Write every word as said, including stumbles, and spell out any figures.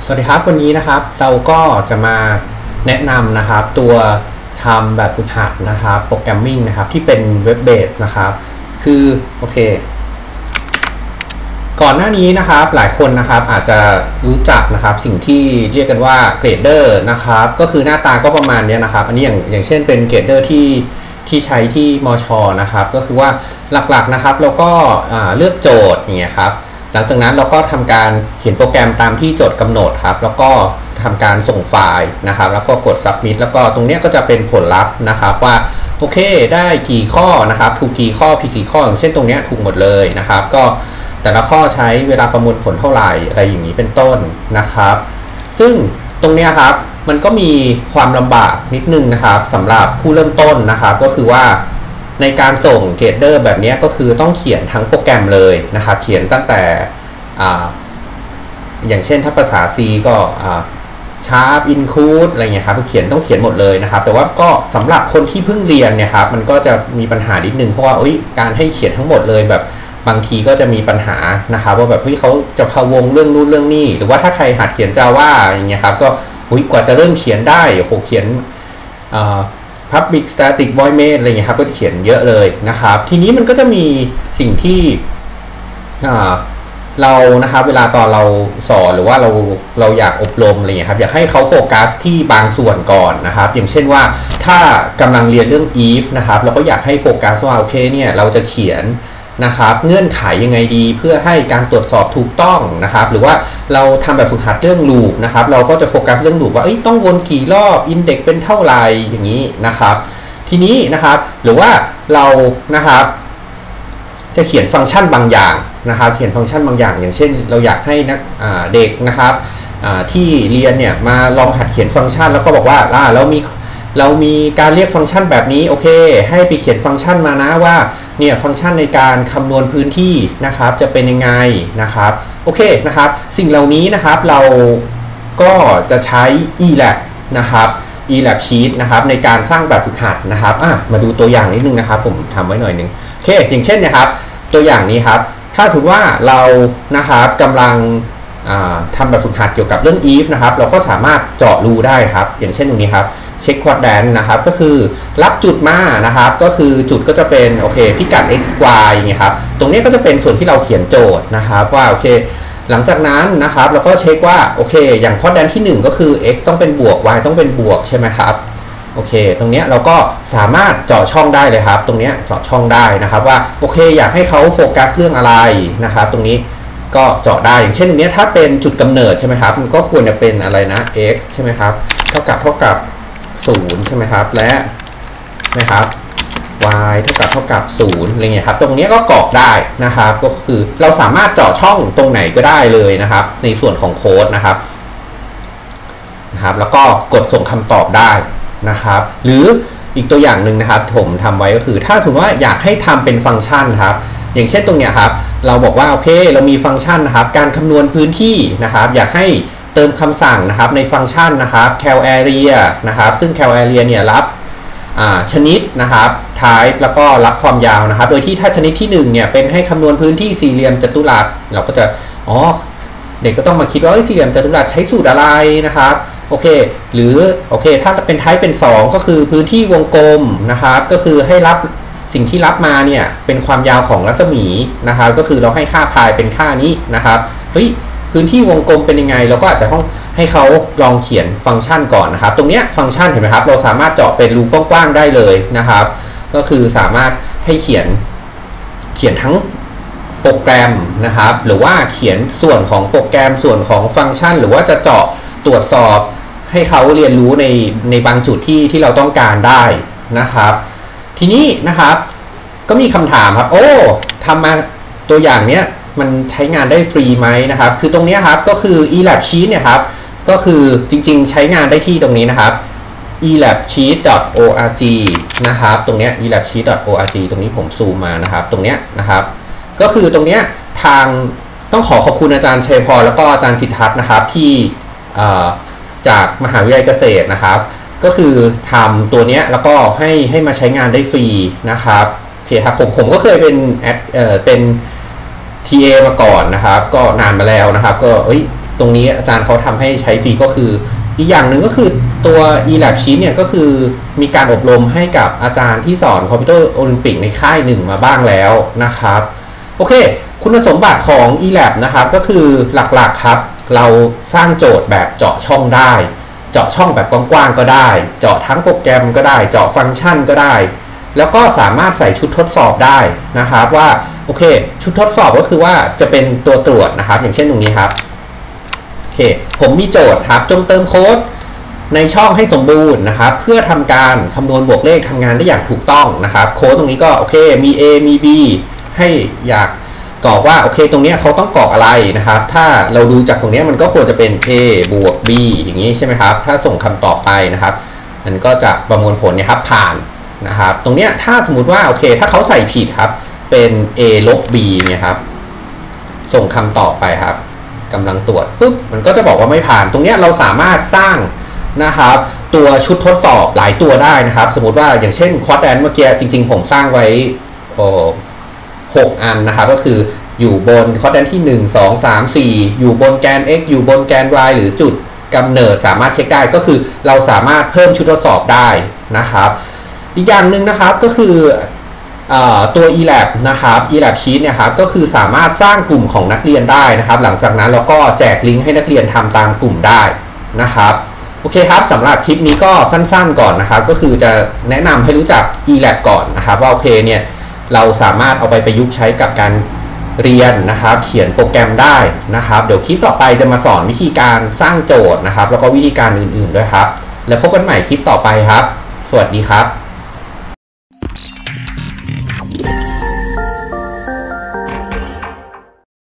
สวัสดีครับวันนี้นะครับเราก็จะมาแนะนำนะครับตัวทำแบบฝึกหัดนะครับโปรแกรมมิ่งนะครับที่เป็นเว็บเบสนะครับคือโอเคก่อนหน้านี้นะครับหลายคนนะครับอาจจะรู้จักนะครับสิ่งที่เรียกกันว่าเกรดเดอร์นะครับก็คือหน้าตาก็ประมาณนี้นะครับอันนี้อย่างอย่างเช่นเป็นเกรดเดอร์ที่ที่ใช้ที่มช.นะครับก็คือว่าหลักๆนะครับเราก็เลือกโจทย์อย่างเงี้ยครับหลังจากนั้นเราก็ทำการเขียนโปรแกรมตามที่โจทย์กำหนดครับแล้วก็ทำการส่งไฟล์นะครับแล้วก็กด submit แล้วก็ตรงนี้ก็จะเป็นผลลัพธ์นะครับว่าโอเคได้กี่ข้อนะครับถูกกี่ข้อผิดกี่ข้ออย่างเช่นตรงนี้ถูกหมดเลยนะครับก็แต่ละข้อใช้เวลาประมวลผลเท่าไหร่อะไรอย่างนี้เป็นต้นนะครับซึ่งตรงนี้ครับมันก็มีความลำบากนิดนึงนะครับสำหรับผู้เริ่มต้นนะครับก็คือว่าในการส่งเกรดเดอร์แบบนี้ก็คือต้องเขียนทั้งโปรแกรมเลยนะครับเขียนตั้งแต่อ่าอย่างเช่นถ้าภาษา C ก็อ่า sharp include อะไรเงี้ยครับเขียนต้องเขียนหมดเลยนะครับแต่ว่าก็สำหรับคนที่เพิ่งเรียนเนี่ยครับมันก็จะมีปัญหานิดนึงเพราะว่าการให้เขียนทั้งหมดเลยแบบบางทีก็จะมีปัญหานะครับว่าแบบเฮ้ยเขาจะพะวงเรื่องนู้นเรื่องนี้หรือว่าถ้าใครหัดเขียน Java อย่างเงี้ยครับก็กว่าจะเริ่มเขียนได้โอ้โหเขียนอ่าPublic Static Void Main อะไรเงี้ยครับก็จะเขียนเยอะเลยนะครับทีนี้มันก็จะมีสิ่งที่เรานะครับเวลาตอนเราสอนหรือว่าเราเราอยากอบรมอะไรเงี้ยครับอยากให้เขาโฟกัสที่บางส่วนก่อนนะครับอย่างเช่นว่าถ้ากำลังเรียนเรื่อง if นะครับเราก็อยากให้โฟกัสว่าโอเคเนี่ยเราจะเขียนนะครับเงื่อนไขยังไงดีเพื่อให้การตรวจสอบถูกต้องนะครับหรือว่าเราทำแบบฝึกหัดเรื่อง loop นะครับเราก็จะโฟกัสเรื่อง loop ว่าต้องวนกี่รอบ index เป็นเท่าไหร่อย่างนี้นะครับทีนี้นะครับหรือว่าเรานะครับจะเขียนฟังก์ชันบางอย่างนะครับเขียนฟังก์ชันบางอย่างอย่างเช่นเราอยากให้นักเด็กนะครับที่เรียนเนี่ยมาลองหัดเขียนฟังก์ชันแล้วก็บอกว่าเรามีเรามีการเรียกฟังก์ชันแบบนี้โอเคให้ไปเขียนฟังก์ชันมานะว่าเนี่ยฟังก์ชันในการคำนวณพื้นที่นะครับจะเป็นยังไงนะครับโอเคนะครับสิ่งเหล่านี้นะครับเราก็จะใช้ อีแลบ นะครับ อีแลบ Sheet นะครับในการสร้างแบบฝึกหัดนะครับอ่ะมาดูตัวอย่างนิดนึงนะครับผมทำไว้หน่อยนึงโอเคอย่างเช่นนะครับตัวอย่างนี้ครับถ้าถือว่าเรานะครับกำลังทำแบบฝึกหัดเกี่ยวกับเรื่อง if นะครับเราก็สามารถเจาะรูได้ครับอย่างเช่นตรงนี้ครับเช็คควอดแดนนะครับก็คือรับจุดมานะครับก็คือจุดก็จะเป็นโอเคพิกัด x y อย่างเงี้ยครับตรงนี้ก็จะเป็นส่วนที่เราเขียนโจทย์นะครับว่าโอเคหลังจากนั้นนะครับเราก็เช็คว่าโอเคอย่างควอดแดนที่หนึ่งก็คือ x ต้องเป็นบวก y ต้องเป็นบวกใช่ไหมครับโอเคตรงนี้เราก็สามารถเจาะช่องได้เลยครับตรงนี้เจาะช่องได้นะครับว่าโอเคอยากให้เขาโฟกัสเรื่องอะไรนะครับตรงนี้ก็เจาะได้อย่างเช่นตรงนี้ถ้าเป็นจุดกำเนิดใช่ไหมครับมันก็ควรจะเป็นอะไรนะ x ใช่ไหมครับเท่ากับเท่ากับศูนย์ใช่ไหมครับและนะครับ y เท่ากับเท่ากับศูนย์อะไรเงี้ยครับตรงนี้ก็กรอกได้นะครับก็คือเราสามารถเจาะช่องตรงไหนก็ได้เลยนะครับในส่วนของโค้ดนะครับนะครับแล้วก็กดส่งคำตอบได้นะครับหรืออีกตัวอย่างหนึ่งนะครับผมทำไว้ก็คือถ้าสมมติว่าอยากให้ทำเป็นฟังก์ชันครับอย่างเช่นตรงเนี้ยครับเราบอกว่าโอเคเรามีฟังก์ชันนะครับการคำนวณพื้นที่นะครับอยากให้เติมคำสั่งนะครับในฟังก์ชันนะครับ cal area นะครับซึ่ง cal area เนี่ยรับชนิดนะครับ type แล้วก็รับความยาวนะครับโดยที่ถ้าชนิดที่หนึ่งเนี่ยเป็นให้คำนวณพื้นที่สี่เหลี่ยมจัตุรัสเราก็จะอ๋อเด็กก็ต้องมาคิดว่าสี่เหลี่ยมจัตุรัสใช้สูตรอะไรนะครับโอเคหรือโอเคถ้าเป็น type เป็นสองก็คือพื้นที่วงกลมนะครับก็คือให้รับสิ่งที่รับมาเนี่ยเป็นความยาวของรัศมีนะครับก็คือเราให้ค่าพายเป็นค่านี้นะครับเฮ้ยพื้นที่วงกลมเป็นยังไงเราก็อาจจะต้องให้เขาลองเขียนฟังก์ชันก่อนนะครับตรงเนี้ยฟังก์ชันเห็นไหมครับเราสามารถเจาะเป็นรูกว้างๆได้เลยนะครับก็คือสามารถให้เขียนเขียนทั้งโปรแกรมนะครับหรือว่าเขียนส่วนของโปรแกรมส่วนของฟังก์ชันหรือว่าจะเจาะตรวจสอบให้เขาเรียนรู้ในในบางจุดที่ที่เราต้องการได้นะครับทีนี้นะครับก็มีคำถามครับโอ้ทำมาตัวอย่างเนี้ยมันใช้งานได้ฟรีไหมนะครับคือตรงนี้ครับก็คือ อีแลบ Sheet เนี่ยครับก็คือจริงๆใช้งานได้ที่ตรงนี้นะครับ อีแลบชีท ดอท โอ อาร์ จี นะครับตรงเนี้ย อีแลบชีท ดอท โอ อาร์ จี ตรงนี้ผมซูมมานะครับตรงเนี้ยนะครับก็คือตรงเนี้ยทางต้องขอขอบคุณอาจารย์ชัยพรแล้วก็อาจารย์จิตทัศน์นะครับที่จากมหาวิทยาลัยเกษตรนะครับก็คือทำตัวเนี้ยแล้วก็ให้ให้มาใช้งานได้ฟรีนะครับโอเคครับผมผมก็เคยเป็นแอดเอ่อเป็น ที เอ มาก่อนนะครับก็นานมาแล้วนะครับก็เอ้ยตรงนี้อาจารย์เขาทำให้ใช้ฟรีก็คืออีกอย่างหนึ่งก็คือตัว e-lab sheet เนี่ยก็คือมีการอบรมให้กับอาจารย์ที่สอนคอมพิวเตอร์โอลิมปิกในค่ายหนึ่งมาบ้างแล้วนะครับโอเคคุณสมบัติของ e-lab นะครับก็คือหลักๆครับเราสร้างโจทย์แบบเจาะช่องได้เจาะช่องแบบกว้างๆก็ได้เจาะทั้งโปรแกรมก็ได้เจาะฟังก์ชันก็ได้แล้วก็สามารถใส่ชุดทดสอบได้นะครับว่าโอเคชุดทดสอบก็คือว่าจะเป็นตัวตรวจนะครับอย่างเช่นตรงนี้ครับโอเคผมมีโจทย์ครับจงเติมโค้ดในช่องให้สมบูรณ์นะครับเพื่อทำการคำนวณบวกเลขทำงานได้อย่างถูกต้องนะครับโค้ดตรงนี้ก็โอเคมี A มี B ให้อยากกรอกว่าโอเคตรงนี้เขาต้องกรอกอะไรนะครับถ้าเราดูจากตรงนี้มันก็ควรจะเป็น A บวก B อย่างนี้ใช่ไหมครับถ้าส่งคำตอบไปนะครับมันก็จะประมวลผลเนี่ยครับผ่านนะครับตรงนี้ถ้าสมมุติว่าโอเคถ้าเขาใส่ผิดครับเป็น A ลบ B เนี่ยครับส่งคำตอบไปครับกำลังตรวจปุ๊บมันก็จะบอกว่าไม่ผ่านตรงนี้เราสามารถสร้างนะครับตัวชุดทดสอบหลายตัวได้นะครับสมมติว่าอย่างเช่นควอดแดนเมื่อกี้จริงๆผมสร้างไว้หกอันนะครับก็คืออยู่บนควอดแดนที่หนึ่ง สอง สาม สี่อยู่บนแกน x อยู่บนแกน y หรือจุดกำเนิดสามารถเช็คได้ก็คือเราสามารถเพิ่มชุดทดสอบได้นะครับอีกอย่างหนึ่งนะครับก็คือตัว e-lab นะครับ e-lab sheet เนี่ยครับก็คือสามารถสร้างกลุ่มของนักเรียนได้นะครับหลังจากนั้นเราก็แจกลิงก์ให้นักเรียนทำตามกลุ่มได้นะครับโอเคครับสำหรับคลิปนี้ก็สั้นๆก่อนนะครับก็คือจะแนะนำให้รู้จัก e-lab ก่อนนะครับว่าโอเคเนี่ยเราสามารถเอาไปประยุกต์ใช้กับการเรียนนะครับเขียนโปรแกรมได้นะครับเดี๋ยวคลิปต่อไปจะมาสอนวิธีการสร้างโจทย์นะครับแล้วก็วิธีการอื่นๆด้วยครับแล้วพบกันใหม่คลิปต่อไปครับสวัสดีครับ